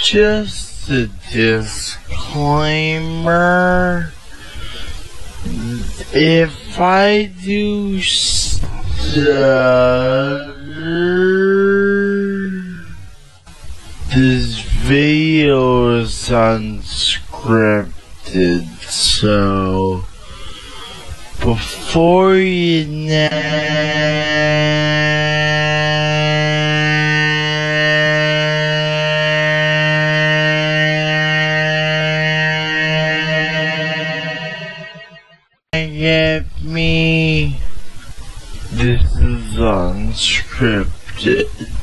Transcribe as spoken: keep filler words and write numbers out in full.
Just a disclaimer. If I do stutter, this video is unscripted, so before you get me, this is unscripted.